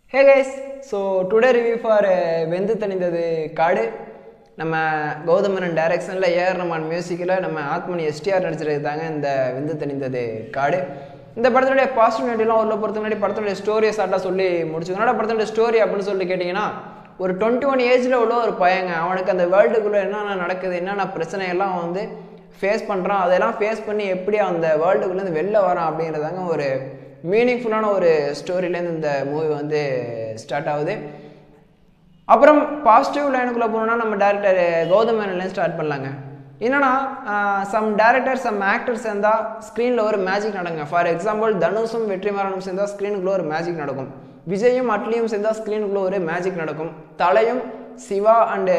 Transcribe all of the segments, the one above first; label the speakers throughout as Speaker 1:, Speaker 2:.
Speaker 1: Hey guys, so today review for Vendhu Thaninthathu Kaadu. நம்ம Gowtham டைரக்ஷன்ல Rahman மியூசிக்ல நம்ம ஆத்மனி STR நடிச்சிருக்காங்க இந்த Vendhu Thaninthathu Kaadu. இந்த படத்தோட பாசிட்டிவிட்டிலாம் உள்ள பொறுத்த முன்னாடி படத்தோட ஸ்டோரியை சாட்டா சொல்லி முடிச்சுக்கோங்க. படத்தோட ஸ்டோரி அப்படின்னு சொல்லி கேட்டிங்கன்னா ஒரு 21 ஏஜ்ல உள்ள ஒரு பையங்க அவனுக்கு அந்த வேர்ல்டுக்குள்ள என்னென்ன நடக்குது என்னென்ன பிரச்சனை எல்லாம் வந்து ஃபேஸ் பண்றான் அதெல்லாம் ஃபேஸ் பண்ணி எப்படி அந்த வேர்ல்டுக்குள்ள இருந்து வெளில வரான் அப்படிங்கறதாங்க ஒரு மீனிங்ஃபுல்லான ஒரு ஸ்டோரியிலேருந்து இந்த மூவி வந்து ஸ்டார்ட் ஆகுது. அப்புறம் பாசிட்டிவ் லைனுக்குள்ளே போனோம்னா நம்ம டேரக்டர் கௌதம் மேனன்லேருந்து ஸ்டார்ட் பண்ணலாங்க. என்னன்னா சம் டேரக்டர் சம் ஆக்டர்ஸ் சேர்ந்தால் ஸ்க்ரீனில் ஒரு மேஜிக் நடக்குங்க. ஃபார் எக்ஸாம்பிள் தனுஷும் வெற்றிமாறனும் சேர்ந்தால் ஸ்க்ரீனுக்குள்ளே ஒரு மேஜிக் நடக்கும். விஜயும் அட்லியும் சேர்ந்தால் ஸ்க்ரீனுக்குள்ளே ஒரு மேஜிக் நடக்கும். தலையும் சிவா அண்டு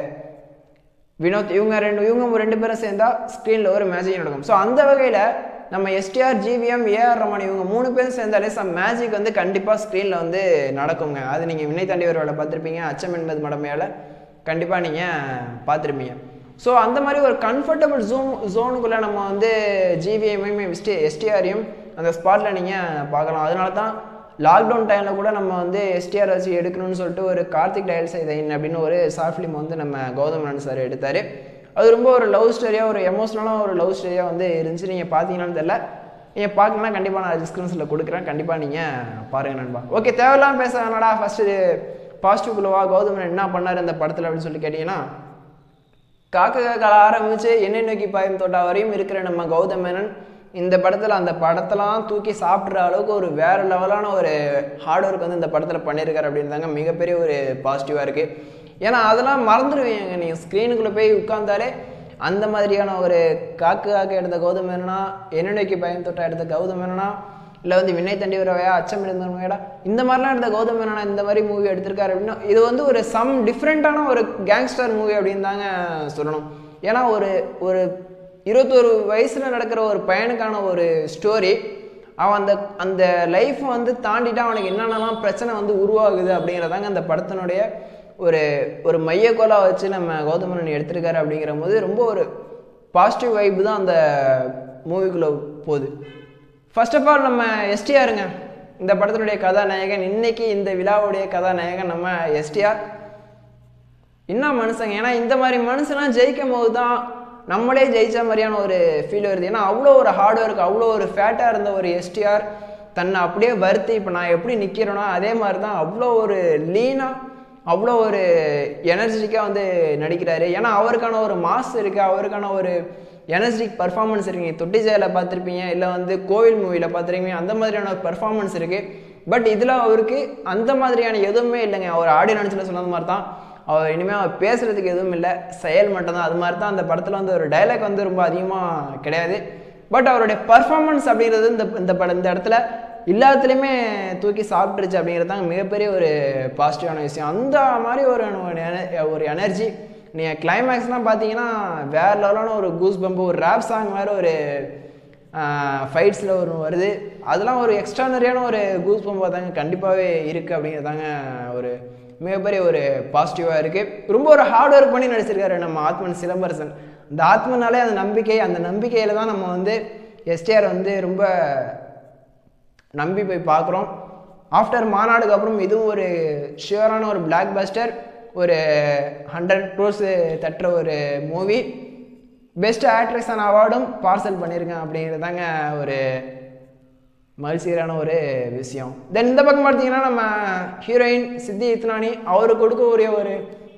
Speaker 1: வினோத் இவங்க ரெண்டு பேரும் சேர்ந்தால் ஸ்க்ரீனில் ஒரு மேஜிக் நடக்கும். ஸோ அந்த வகையில் நம்ம எஸ்டிஆர் ஜிவிஎம் ஏஆர் ரமன் இவங்க 3 பேரும் சேர்ந்தாலே சம் மேஜிக் வந்து கண்டிப்பாக ஸ்க்ரீனில் வந்து நடக்குங்க. அது நீங்கள் வினை தாண்டி ஒரு வேலை பார்த்துருப்பீங்க, அச்சம் என்பது மடமையால் கண்டிப்பாக நீங்கள் பார்த்துருப்பீங்க. ஸோ அந்த மாதிரி ஒரு கம்ஃபர்டபுள் ஜோனுக்குள்ளே நம்ம வந்து ஜிவிஎம்மையும் எஸ்டிஆரையும் அந்த ஸ்பாட்டில் நீங்கள் பார்க்கலாம். அதனால தான் லாக்டவுன் டைமில் கூட நம்ம வந்து எஸ்டிஆர் வச்சு எடுக்கணும்னு சொல்லிட்டு ஒரு கார்த்திக் டயல் சைதன் அப்படின்னு ஒரு ஷார்ட் ஃபிலிம் வந்து நம்ம கௌதம் மேனன் சார் எடுத்தார். அது ரொம்ப ஒரு லவ் ஸ்டோரியாக ஒரு எமோஷ்னலாக ஒரு லவ் ஸ்டோரியாக வந்து இருந்துச்சு. நீங்கள் பார்த்தீங்கன்னான்னு தெரியல, நீங்கள் பார்க்கணுன்னா கண்டிப்பாக நான் டிஸ்கிரிப்ஷனில் கொடுக்குறேன், கண்டிப்பாக நீங்கள் பாருங்கள் நண்பா. ஓகே, தேவையில்லாமல் பேச வேணாடா, ஃபஸ்ட்டு பாசிட்டிவ்குள்ளவா கௌதம் மேனன் என்ன பண்ணார் இந்த படத்தில் அப்படின்னு சொல்லி கேட்டிங்கன்னா, காக்க ஆரம்பித்து என்னை நோக்கி பாயும் தோட்டா வரையும் இருக்கிற நம்ம கௌதம் மேனன் இந்த படத்தில் அந்த படத்தெல்லாம் தூக்கி சாப்பிட்ற அளவுக்கு ஒரு வேறு லெவலான ஒரு ஹார்ட் ஒர்க் வந்து இந்த படத்தில் பண்ணியிருக்காரு அப்படின்றாங்க மிகப்பெரிய ஒரு பாசிட்டிவாக இருக்குது. ஏன்னா அதெல்லாம் மறந்துடுவீங்க, நீங்கள் ஸ்க்ரீனுக்குள்ளே போய் உட்கார்ந்தாலே அந்த மாதிரியான ஒரு காக்க எடுத்த கௌதம் மேனனா, என்ன நோக்கி பயம் தொட்டா எடுத்த கௌதம் மேனனா, இல்லை வந்து வினை தண்டி வரவையா அச்சம் இருந்தவங்கடா இந்த மாதிரிலாம் எடுத்த கௌதம் மேனனா இந்த மாதிரி மூவி எடுத்திருக்காரு அப்படின்னா இது வந்து ஒரு சம் டிஃப்ரெண்ட்டான ஒரு கேங்ஸ்டர் மூவி அப்படின்னு தாங்க சொல்லணும். ஏன்னா ஒரு 21 வயசில் நடக்கிற ஒரு பையனுக்கான ஒரு ஸ்டோரி, அவன் அந்த லைஃப் வந்து தாண்டிட்டு அவனுக்கு என்னென்னலாம் பிரச்சனை வந்து உருவாகுது அப்படிங்கிறதாங்க அந்த படத்தினுடைய ஒரு மையக்கோலாக வச்சு நம்ம கௌதம் மேனன் எடுத்திருக்காரு. அப்படிங்கிற போது ரொம்ப ஒரு பாசிட்டிவ் வைப்பு தான் அந்த மூவிக்குள்ளே போகுது. ஃபர்ஸ்ட் ஆஃப் ஆல் நம்ம எஸ்டிஆருங்க இந்த படத்தினுடைய கதாநாயகன், இன்னைக்கு இந்த விழாவுடைய கதாநாயகன் நம்ம எஸ்டிஆர். என்ன மனுஷங்க, ஏன்னா இந்த மாதிரி மனுஷன்லாம் ஜெயிக்கும் போது தான் நம்மளே ஜெயிச்ச மாதிரியான ஒரு ஃபீல் வருது. ஏன்னா அவ்வளோ ஒரு ஹார்ட் ஒர்க், அவ்வளோ ஒரு ஃபேட்டாக இருந்த ஒரு எஸ்டிஆர் தன்னை அப்படியே வருத்தி இப்போ நான் எப்படி நிற்கிறேனோ அதே மாதிரி தான் அவ்வளோ ஒரு லீனாக அவ்வளோ ஒரு எனர்ஜிட்டிக்காக வந்து நடிக்கிறாரு. ஏன்னா அவருக்கான ஒரு மாஸ் இருக்குது, அவருக்கான ஒரு எனர்ஜிட்டிக் பர்ஃபார்மன்ஸ் இருக்குது. தொட்டி ஜெயில பார்த்துருப்பீங்க, இல்லை வந்து கோவில் மூவியில் பார்த்துருப்பீங்க, அந்த மாதிரியான ஒரு பர்ஃபார்மன்ஸ் இருக்குது. பட் இதில் அவருக்கு அந்த மாதிரியான எதுவுமே இல்லைங்க. அவர் ஆடியோ நினச்சில சொன்னது மாதிரி தான், அவர் இனிமேல் அவர் பேசுகிறதுக்கு எதுவும் இல்லை, செயல் மட்டும்தான். அது மாதிரி தான் அந்த படத்தில் வந்து ஒரு டைலாக் வந்து ரொம்ப அதிகமாக கிடையாது. பட் அவருடைய பர்ஃபார்மன்ஸ் அப்படிங்கிறது இந்த இடத்துல எல்லாத்துலேயுமே தூக்கி சாப்பிட்டுருச்சு அப்படிங்கிறது தான் மிகப்பெரிய ஒரு பாசிட்டிவான விஷயம். அந்த மாதிரி ஒரு எனர்ஜி நீங்கள் கிளைமேக்ஸ்லாம் பார்த்தீங்கன்னா வேறு லெவலான ஒரு கூஸ் பம்பு, ஒரு ரேப் சாங் வேறு ஒரு ஃபைட்ஸில் ஒரு வருது, அதெல்லாம் ஒரு எக்ஸ்ட்ரானரியான ஒரு கூஸ் பம்பாக தாங்க கண்டிப்பாகவே இருக்குது அப்படிங்கிறதாங்க ஒரு மிகப்பெரிய ஒரு பாசிட்டிவாக இருக்குது. ரொம்ப ஒரு ஹார்ட் ஒர்க் பண்ணி நடிச்சிருக்காரு நம்ம ஆத்மன் சிலம்பரசன். அந்த ஆத்மனாலே அந்த நம்பிக்கையில் தான் நம்ம வந்து எஸ்டிஆர் வந்து ரொம்ப நம்பி போய் பார்க்குறோம். ஆஃப்டர் மாநாடுக்கு அப்புறம் இதுவும் ஒரு ஷியரான ஒரு பிளாக் பஸ்டர், ஒரு 100 crores தட்டுற ஒரு மூவி. பெஸ்ட் ஆக்ட்ரஸான அவார்டும் பார்சல் பண்ணியிருக்கேன் அப்படிங்கிறதாங்க ஒரு மகிழ்ச்சிகரான ஒரு விஷயம். தென் இந்த பக்கம் பார்த்தீங்கன்னா நம்ம ஹீரோயின் சித்தி இத்னானி, அவருக்கு கொடுக்கக்கூடிய ஒரு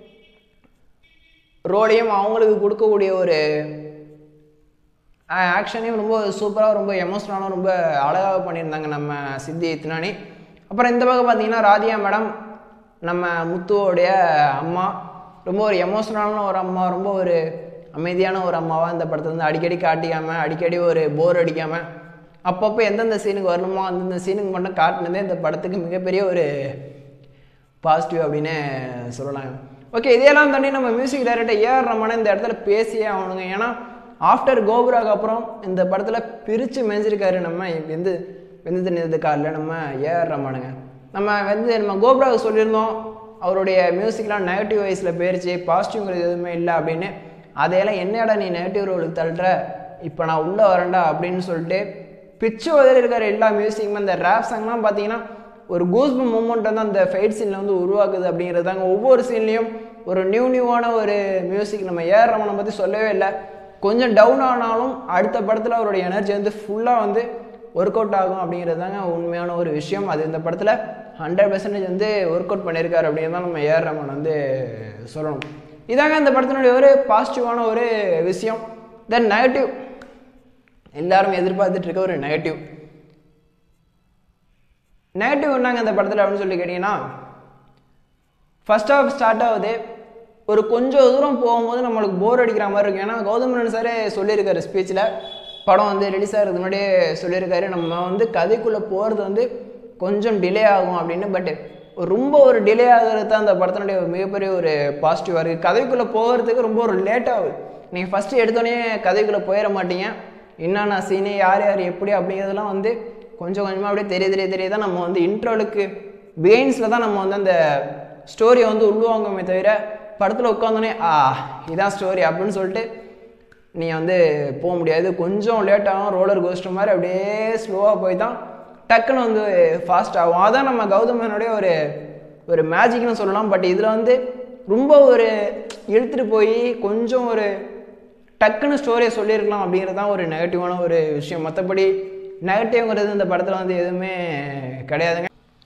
Speaker 1: ரோலையும் அவங்களுக்கு கொடுக்கக்கூடிய ஒரு ஆக்ஷனையும் ரொம்ப சூப்பராக ரொம்ப எமோஷனலாக ரொம்ப அழகாக பண்ணியிருந்தாங்க நம்ம சித்தி இத்னானி. அப்புறம் இந்த பக்கம் பார்த்தீங்கன்னா ராதியா மேடம், நம்ம முத்துவோடைய அம்மா, ரொம்ப ஒரு எமோஷனலான ஒரு அம்மா, ரொம்ப ஒரு அமைதியான ஒரு அம்மாவாக இந்த படத்தை வந்து அடிக்கடி காட்டிக்காமல், அடிக்கடி ஒரு போர் அடிக்காமல், அப்பப்போ எந்தெந்த சீனுக்கு வரணுமோ அந்தந்த சீனுக்கு மட்டும் காட்டினதே இந்த படத்துக்கு மிகப்பெரிய ஒரு பாசிட்டிவ் அப்படின்னு சொல்லலாங்க. ஓகே, இதையெல்லாம் தாண்டி நம்ம மியூசிக் டைரக்டர் ஏஆர் ரமன் இந்த இடத்துல பேசியே ஆகணுங்க. ஏன்னா ஆஃப்டர் கோபுராக்கு அப்புறம் இந்த படத்தில் பிரித்து மேய்ஞ்சிருக்காரு நம்ம வெந்து தண்ணீர் காலில் நம்ம ஏஆர் ரமனுங்க. நம்ம கோபுராவுக்கு சொல்லியிருந்தோம் அவருடைய மியூசிக்லாம் நெகட்டிவ் வைஸில் போயிடுச்சு, பாசிட்டிவ்ங்கிறது எதுவுமே இல்லை அப்படின்னு. அதையெல்லாம் என்னடா நீ நெகட்டிவ் ரோலுக்கு தள்ளுற, இப்போ நான் உள்ளே வரேன்டா அப்படின்னு சொல்லிட்டு பிச்சு உதறி இருக்காரு எல்லா மியூசிக்குமே. இந்த ரேப் சாங்லாம் பார்த்தீங்கன்னா ஒரு கூஸ்பம் மூமெண்ட் வந்து அந்த ஃபைட் சீனில் வந்து உருவாக்குது அப்படிங்கிறதாங்க. ஒவ்வொரு சீன்லேயும் ஒரு நியூவான ஒரு மியூசிக். நம்ம ஏஆர் ரஹ்மானை பற்றி சொல்லவே இல்லை. கொஞ்சம் டவுன் ஆனாலும் அடுத்த படத்தில் அவருடைய எனர்ஜி வந்து ஃபுல்லாக வந்து ஒர்க் அவுட் ஆகும் அப்படிங்கிறது தாங்க உண்மையான ஒரு விஷயம். அது இந்த படத்தில் 100% வந்து ஒர்க் அவுட் பண்ணியிருக்காரு அப்படிங்கிறது தான் நம்ம ஏஆர் ரஹ்மான் வந்து சொல்லணும். இதாங்க இந்த படத்தினுடைய ஒரு பாசிட்டிவான ஒரு விஷயம். தென் நெகட்டிவ், எல்லாரும் எதிர்பார்த்துட்டு இருக்க ஒரு நெகட்டிவ் என்னங்க இந்த படத்தில் அப்படின்னு சொல்லி கேட்டிங்கன்னா, ஃபர்ஸ்ட் ஹாஃப் ஸ்டார்ட் ஆகுது. ஒரு கொஞ்சம் தூரம் போகும்போது நம்மளுக்கு போர் அடிக்கிற மாதிரி இருக்கும். ஏன்னா கௌதம் மேனன் சாரே சொல்லியிருக்காரு ஸ்பீச்சில், படம் வந்து ரிலீஸ் ஆகிறதுக்கு முன்னாடியே சொல்லியிருக்காரு, நம்ம வந்து கதைக்குள்ளே போகிறது வந்து கொஞ்சம் டிலே ஆகும் அப்படின்னு. பட் ரொம்ப ஒரு டிலே ஆகிறது தான் அந்த படத்தினுடைய ஒரு மிகப்பெரிய ஒரு பாசிட்டிவாக இருக்குது. கதைக்குள்ளே போகிறதுக்கு ரொம்ப ஒரு லேட்டாகுது. நீங்கள் ஃபஸ்ட்டு எடுத்தோடனே கதைக்குள்ளே போயிட மாட்டீங்க. என்னென்ன சீனு, யார் யார் எப்படி அப்படிங்கிறதுலாம் வந்து கொஞ்சம் கொஞ்சமாக அப்படியே தெரிய தான் நம்ம வந்து இன்ட்ரோலுக்கு பிகைன்ஸில் தான் நம்ம வந்து அந்த ஸ்டோரியை வந்து உள்வாங்குமே தவிர, படத்தில் உட்காந்தோடனே இதான் ஸ்டோரி அப்படின்னு சொல்லிட்டு நீங்கள் வந்து போக முடியாது. கொஞ்சம் லேட்டாகும். ரோலர் கோஸ்டர் மாதிரி அப்படியே ஸ்லோவாக போய் தான் டக்குன்னு வந்து ஃபாஸ்ட் ஆகும். அதான் நம்ம கௌதம் மேனனுடைய ஒரு மேஜிக்னு சொல்லலாம். பட் இதில் வந்து ரொம்ப ஒரு இழுத்துட்டு போய் கொஞ்சம் ஒரு டக்குன்னு ஸ்டோரியை சொல்லியிருக்கலாம் அப்படிங்கிறது தான் ஒரு நெகட்டிவான ஒரு விஷயம். மற்றபடி நெகட்டிவ்ங்கிறது இந்த படத்தில் வந்து எதுவுமே கிடையாதுங்க.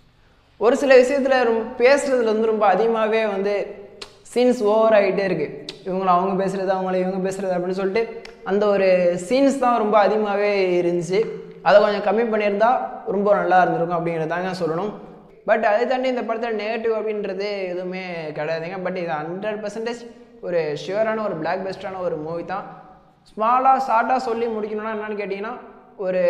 Speaker 1: ஒரு சில விஷயத்தில் பேசுகிறதுல வந்து ரொம்ப அதிகமாகவே வந்து சீன்ஸ் ஓவர் ஆகிட்டே இருக்குது. அவங்க பேசுகிறது, இவங்க பேசுகிறது அப்படின்னு சொல்லிட்டு அந்த ஒரு சீன்ஸ் தான் ரொம்ப அதிகமாகவே இருந்துச்சு. அதை கொஞ்சம் கம்மி பண்ணியிருந்தா ரொம்ப நல்லா இருந்திருக்கும் அப்படிங்கிறது தாங்க சொல்லணும். பட் அதை தாண்டி இந்த படத்தில் நெகட்டிவ் அப்படின்றது எதுவுமே கிடையாதுங்க. பட் இது 100% ஒரு ஷியூரான ஒரு பிளாக் பெஸ்டான ஒரு மூவி தான். ஸ்மாலாக ஷார்ட்டாக சொல்லி முடிக்கணும்னா என்னென்னு கேட்டிங்கன்னா, ஒரு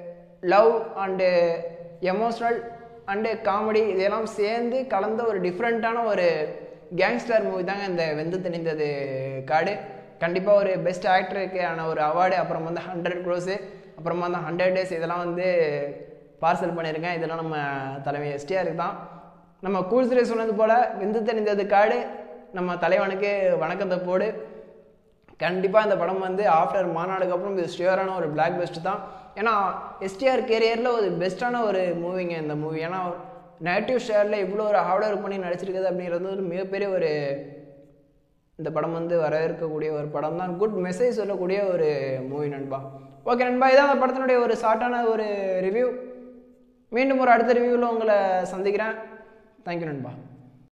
Speaker 1: love and emotional and comedy இதெல்லாம் சேர்ந்து கலந்த ஒரு டிஃப்ரெண்ட்டான ஒரு கேங்ஸ்டர் மூவி தாங்க இந்த வெந்து தணிந்தது காடு. கண்டிப்பாக ஒரு பெஸ்ட் ஆக்டருக்கான ஒரு அவார்டு, அப்புறம் வந்து 100 crores, அப்புறமா வந்து 100 days இதெல்லாம் வந்து பார்சல் பண்ணியிருக்கேன். இதெல்லாம் நம்ம தலைமை எஸ்டிஆருக்கு தான். நம்ம கூல்சிலே சொன்னது போல் வெந்து தணிந்தது காடு நம்ம தலைவனுக்கு வணக்கத்தை போடு. கண்டிப்பாக இந்த படம் வந்து ஆஃப்டர் மாநாடுக்கு அப்புறம் இது ஷியூரான ஒரு பிளாக் பெஸ்ட் தான். ஏன்னா எஸ்டிஆர் கேரியரில் ஒரு பெஸ்ட்டான ஒரு மூவிங்க இந்த மூவி. ஏன்னா நெகட்டிவ் ஷேரில் இவ்வளோ ஒரு ஹார்ட் ஒர்க் பண்ணி நடிச்சிருக்குது அப்படிங்கிறது ஒரு மிகப்பெரிய ஒரு இந்த படம் வந்து வரவேற்கக்கூடிய ஒரு படம் தான். குட் மெசேஜ் சொல்லக்கூடிய ஒரு மூவி நண்பா. ஓகே நண்பா, இதான் அந்த படத்தினுடைய ஒரு ஷார்ட்டான ஒரு ரிவ்யூ. மீண்டும் ஒரு அடுத்த ரிவ்யூவில் உங்களை சந்திக்கிறேன். தேங்க்யூ நண்பா.